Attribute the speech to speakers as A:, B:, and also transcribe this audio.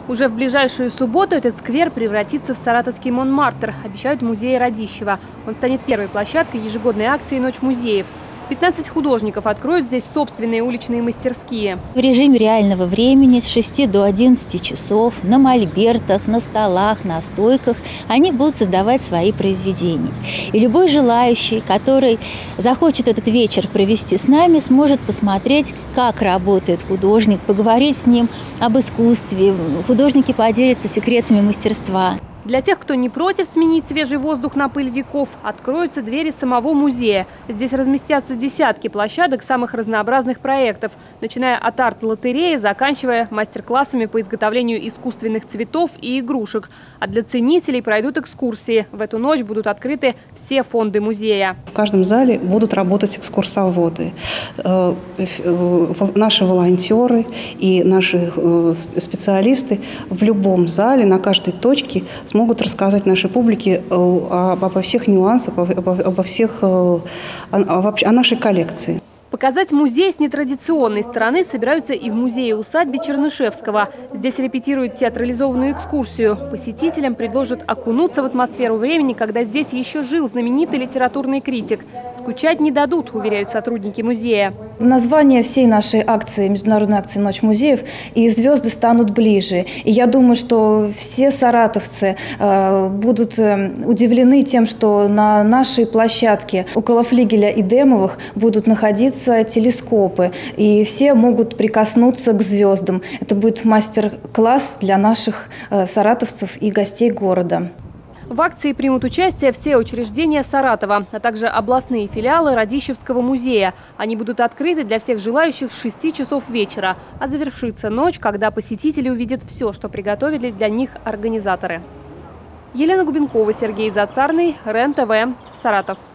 A: Уже в ближайшую субботу этот сквер превратится в саратовский Монмартр, обещают в музее Радищева. Он станет первой площадкой ежегодной акции «Ночь музеев». 15 художников откроют здесь собственные уличные мастерские.
B: В режиме реального времени с 6 до 11 часов на мольбертах, на столах, на стойках они будут создавать свои произведения. И любой желающий, который захочет этот вечер провести с нами, сможет посмотреть, как работает художник, поговорить с ним об искусстве. Художники поделятся секретами мастерства.
A: Для тех, кто не против сменить свежий воздух на пыль веков, откроются двери самого музея. Здесь разместятся десятки площадок самых разнообразных проектов, начиная от арт-лотереи, заканчивая мастер-классами по изготовлению искусственных цветов и игрушек. А для ценителей пройдут экскурсии. В эту ночь будут открыты все фонды музея.
C: В каждом зале будут работать экскурсоводы. Наши волонтеры и наши специалисты в любом зале, на каждой точке смогут рассказать нашей публике обо всех нюансах, о нашей коллекции.
A: Показать музей с нетрадиционной стороны собираются и в музее-усадьбе Чернышевского. Здесь репетируют театрализованную экскурсию. Посетителям предложат окунуться в атмосферу времени, когда здесь еще жил знаменитый литературный критик. Скучать не дадут, уверяют сотрудники музея.
D: Название всей нашей акции, международной акции «Ночь музеев», и звезды станут ближе. И я думаю, что все саратовцы будут удивлены тем, что на нашей площадке около флигеля Эдемовых будут находиться телескопы, и все могут прикоснуться к звездам. Это будет мастер-класс для наших саратовцев и гостей города.
A: В акции примут участие все учреждения Саратова, а также областные филиалы Радищевского музея. Они будут открыты для всех желающих с 6 часов вечера. А завершится ночь, когда посетители увидят все, что приготовили для них организаторы. Елена Губенкова, Сергей Зацарный, РЕН-ТВ, Саратов.